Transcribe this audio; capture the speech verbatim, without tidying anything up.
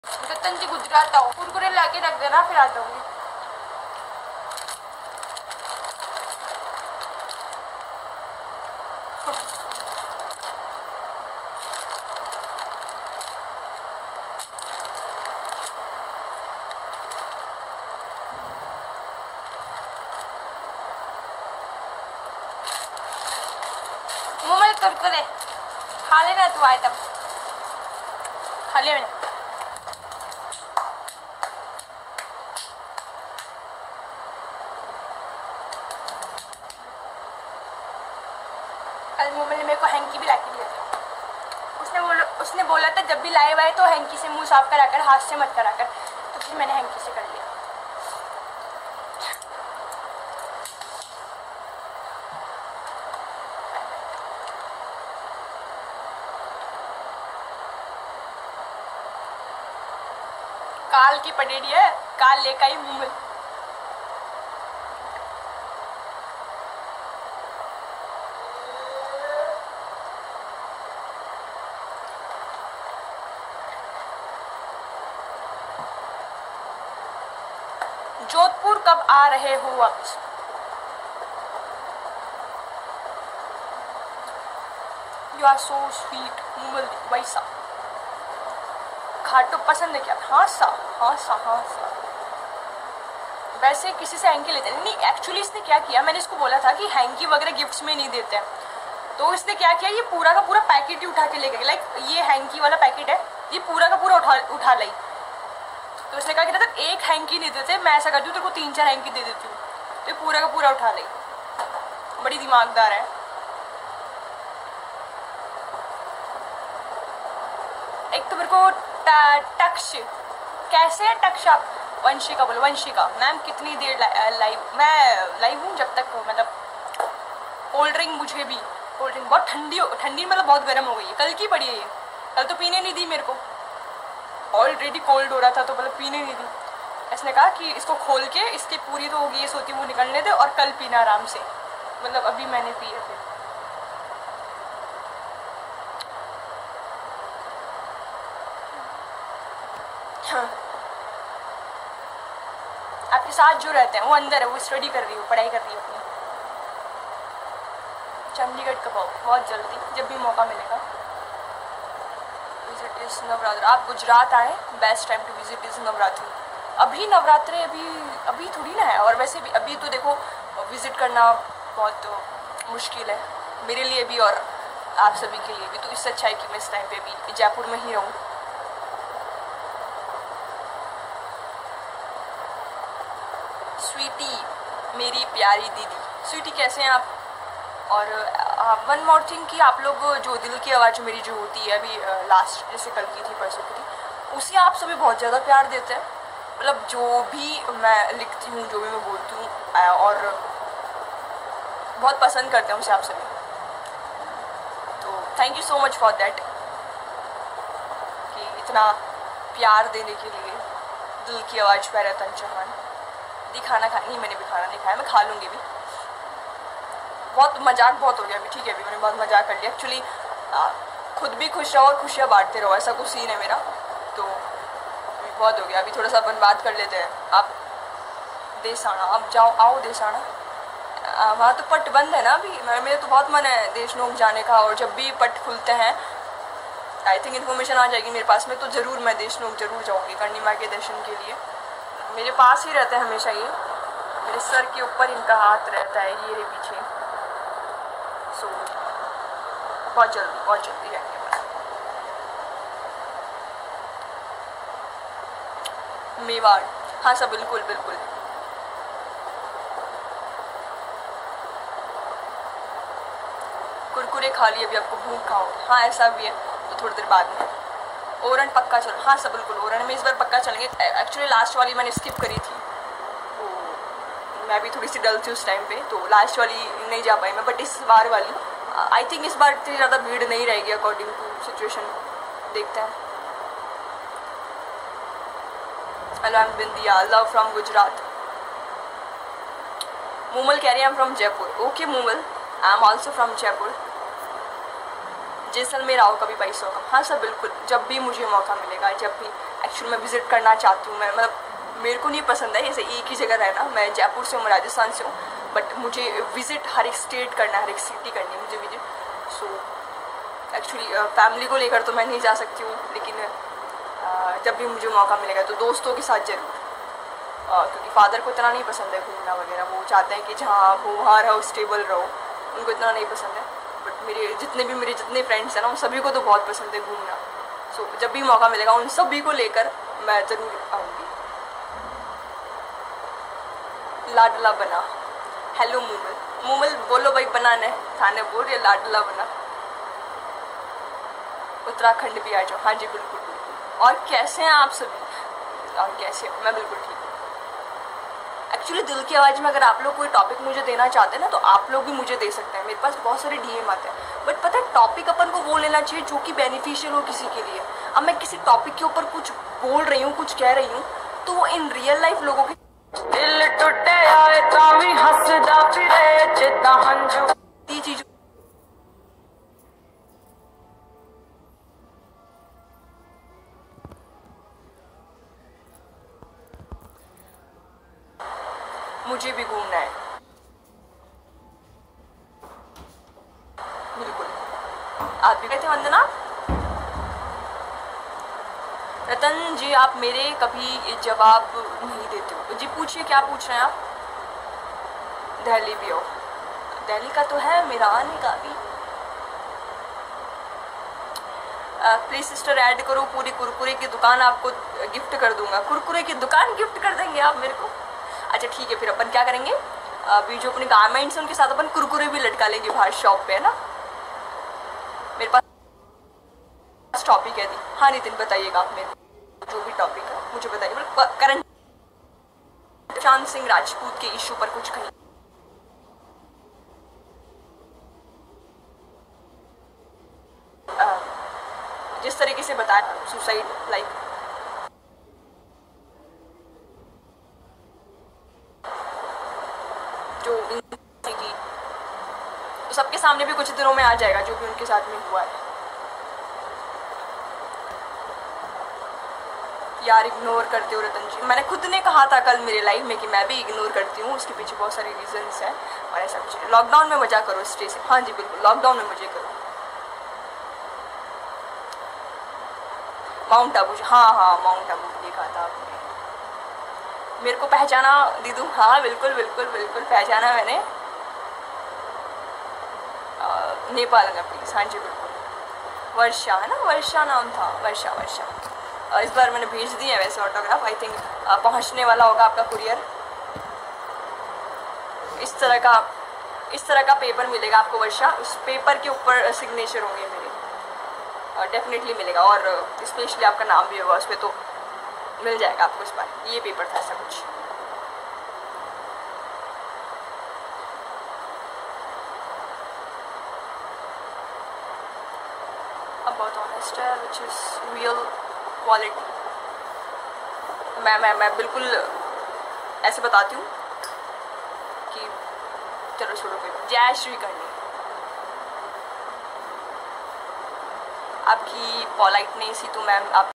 गतंजी गुजरात आओ, कुरकुरे लाके रख देना, फिर आ जाऊंगी। मुंह कुरकुरे खा लेना, तू आए तब खा लिया मैंने। कल मुंह ने मेरे को हैंकी भी ला के दिया था। उसने बोला उसने बोला था जब भी लाए वाए तो हैंकी से मुंह साफ करा कर, हाथ से मत करा कर, तो फिर मैंने हैंकी से कर लिया। काल की पटेड़ी है, काल लेकर आई मुंह में। जोधपुर कब आ रहे हो वापस? You are so sweet Moomal वैसा। खाटू पसंद है क्या? हाँ सा हाँ सा हाँ सा। वैसे किसी से हैंकी लेते नहीं, एक्चुअली इसने क्या किया, मैंने इसको बोला था कि हैंकी वगैरह गिफ्ट्स में नहीं देते हैं, तो इसने क्या किया, ये पूरा का पूरा पैकेट ही उठा के ले गई। लाइक ये हैंकी वाला पैकेट है, ये पूरा का पूरा उठा उठा लाई। तो इसने कहा कि ना एक हैंकी नहीं देते, मैं ऐसा करती हूँ तेरे को तीन चार हैंकी दे देती हूँ, तो ये पूरा का पूरा उठा लाई। बड़ी दिमागदार है। एक तो मेरे को टक्ष कैसे है टक्ष आप? वंशिका बोलो, वंशिका मैम कितनी देर लाइव? मैं लाइव हूँ जब तक मतलब कोल्ड ड्रिंक, मुझे भी कोल्ड ड्रिंक बहुत ठंडी हो ठंडी मतलब बहुत गर्म हो गई है, कल की पड़ी है ये, कल तो पीने नहीं दी मेरे को, ऑलरेडी कोल्ड हो रहा था तो मतलब पीने नहीं दी। इसने कहा कि इसको खोल के इसकी पूरी तो होगी ये सोती वो निकलने दे और कल पीना आराम से, मतलब अभी मैंने पी है फिर। हाँ। आपके साथ जो रहते हैं वो अंदर है, वो स्टडी कर रही हो, पढ़ाई कर रही हो अपनी। चंडीगढ़ कब आओ? बहुत जल्दी, जब भी मौका मिलेगा। Visit is Navratra. आप गुजरात आए, best time to visit is Navratri. अभी नवरात्रे अभी अभी थोड़ी ना है, और वैसे भी अभी तो देखो विजिट करना बहुत तो मुश्किल है मेरे लिए भी और आप सभी के लिए भी, तो इससे अच्छा है कि मैं इस टाइम पे भी जयपुर में ही रहूँ। स्वीटी मेरी प्यारी दीदी, स्वीटी कैसे हैं आप? और वन मोर थिंग कि आप लोग जो दिल की आवाज़ मेरी जो होती है अभी लास्ट जैसे कल की थी परसों की थी, उसे आप सभी बहुत ज़्यादा प्यार देते हैं। मतलब जो भी मैं लिखती हूँ, जो भी मैं बोलती हूँ, और बहुत पसंद करते हैं उसे आप सभी, तो thank you so much for that कि इतना प्यार देने के लिए। दिल की आवाज़ प्यारा तन चौहान। दी खाना खा नहीं, मैंने भी खाना नहीं खाया, मैं खा लूँगी भी। बहुत मजाक बहुत हो गया अभी, ठीक है अभी मैंने बहुत मजाक कर लिया। एक्चुअली खुद भी खुश रहो और खुशियाँ बांटते रहो, ऐसा कुछ सीन है मेरा, तो अभी बहुत हो गया। अभी थोड़ा सा अपन बात कर लेते हैं। आप देसाना, आप जाओ आओ देसाना, वहाँ तो पट बंद है ना अभी। मेरे तो बहुत मन है देशनोक जाने का, और जब भी पट खुलते हैं आई थिंक इन्फॉर्मेशन आ जाएगी मेरे पास में, तो ज़रूर मैं देशनोक ज़रूर जाऊँगी करणी माँ के दर्शन के लिए। मेरे पास ही रहते हैं हमेशा, ये मेरे सर के ऊपर इनका हाथ रहता है, ये रे पीछे। सो बहुत जल्दी बहुत जल्दी जाएंगे बस। मेवाड़, हाँ सर बिल्कुल बिल्कुल। कुरकुरे खा लिए, अभी आपको भूख खाओगे? हाँ ऐसा भी है, तो थोड़ी देर बाद में। ओरन पक्का चलो, हाँ सर बिल्कुल, ओरन में इस बार पक्का चलेंगे। एक्चुअली लास्ट वाली मैंने स्किप करी थी, तो मैं भी थोड़ी सी डल थी उस टाइम पे, तो लास्ट वाली नहीं जा पाई मैं। बट इस बार वाली आई थिंक इस बार इतनी ज़्यादा भीड़ नहीं रहेगी अकॉर्डिंग टू सिचुएशन, देखते हैं। Hello I am Bindiya, love from Gujarat. Moomal कह रही है I am from Jaipur. Okay Moomal, I am also from Jaipur. Jaisalmer आओ कभी बाईस होगा? हाँ सर बिल्कुल, जब भी मुझे मौका मिलेगा, जब भी। एक्चुअली मैं विज़िट करना चाहती हूँ। मैं मतलब मेरे को नहीं पसंद है ऐसे एक ही जगह रहना। मैं जयपुर से हूँ, मैं राजस्थान से हूँ, बट मुझे विज़िट हर एक स्टेट करना है, हर एक सिटी करनी है मुझे विज़िट। सो एक्चुअली फैमिली को लेकर तो मैं नहीं जा सकती हूँ, लेकिन uh, जब भी मुझे मौका मिलेगा तो दोस्तों के साथ ज़रूर, uh, क्योंकि फादर को इतना नहीं पसंद है घूमना वगैरह। वो चाहते हैं कि जहाँ आप हो वहाँ रहो, स्टेबल रहो, उनको इतना नहीं पसंद है। बट मेरे जितने भी मेरे जितने फ्रेंड्स हैं ना, उन सभी को तो बहुत पसंद है घूमना। सो so, जब भी मौका मिलेगा उन सभी को लेकर मैं ज़रूर आऊँगी। लाडला बना, हेलो मूमल, मूमल बोलो भाई, बनाना है खाने बोल या लाडला बना। उत्तराखंड भी आ जाओ। हाँ जी बिल्कुल बिल्कुल। और कैसे हैं आप सभी? और कैसे हो? मैं बिल्कुल ठीक हूँ। एक्चुअली दिल की आवाज़ में अगर आप लोग कोई टॉपिक मुझे देना चाहते हैं ना, तो आप लोग भी मुझे दे सकते हैं। मेरे पास बहुत सारे डीएम आते हैं, बट पता है टॉपिक अपन को वो लेना चाहिए जो कि बेनिफिशियल हो किसी के लिए। अब मैं किसी टॉपिक के ऊपर कुछ बोल रही हूँ, कुछ कह रही हूँ, तो वो इन रियल लाइफ लोगों की दिल टूटे आए तावी हंसदा फिरे जिद्दां हंझू दी चीज मुझे भी घूमना है बिल्कुल। आप भी कहते हैं वंदना? रतन जी आप मेरे कभी जवाब नहीं देते हो जी। पूछिए क्या पूछ रहे हैं आप? दिल्ली भी हो? दिल्ली का तो है, मेरा आने का भी। प्लीज सिस्टर ऐड करो, पूरी कुरकुरे की दुकान आपको गिफ्ट कर दूंगा। कुरकुरे की दुकान गिफ्ट कर देंगे आप मेरे को? अच्छा ठीक है, फिर अपन क्या करेंगे, अभी जो अपने गारमेंट्स हैं उनके साथ अपन कुरकुरे भी लटका लेंगे बाहर शॉप पे, है ना? मेरे पास टॉपिक है दी। हाँ नितिन बताइएगा आप मेरे को जो भी टॉपिक है मुझे बताइए। करण चांद सिंह राजपूत के इशू पर कुछ कहीं। जिस तरीके से बताया सुसाइड लाइक जो की, तो सबके सामने भी कुछ दिनों में आ जाएगा जो भी उनके साथ में हुआ है। यार इग्नोर करते हो रतन जी? मैंने खुद ने कहा था कल मेरे लाइफ में कि मैं भी इग्नोर करती हूँ, उसके पीछे बहुत सारे रीजंस हैं और ऐसा कुछ। लॉकडाउन में मजा करो स्टे से। हाँ जी बिल्कुल, लॉकडाउन में मजे करो। माउंट आबू, हाँ हाँ माउंट आबू देखा था आपने, मेरे को पहचाना दीदू? हाँ बिल्कुल बिल्कुल बिल्कुल पहचाना मैंने। आ, नेपाल का प्लीज। हाँ जी बिल्कुल। वर्षा है ना, वर्षा नाम था, वर्षा वर्षा। आ, इस बार मैंने भेज दिया है वैसे ऑटोग्राफ, आई थिंक पहुंचने वाला होगा आपका कुरियर। इस तरह का इस तरह का पेपर मिलेगा आपको वर्षा, उस पेपर के ऊपर सिग्नेचर होंगे मेरे, डेफिनेटली मिलेगा। और स्पेशली आपका नाम भी होगा उस पर, तो मिल जाएगा आपको इस बार। ये पेपर था ऐसा कुछ। अब बहुत ऑनेस्ट है, विच इज़ रियल क्वालिटी। मैं मैं मैं बिल्कुल ऐसे बताती हूँ कि चलो छोड़ो कोई। जय श्री करनी आपकी पॉलाइटनेस ही तो मैम आप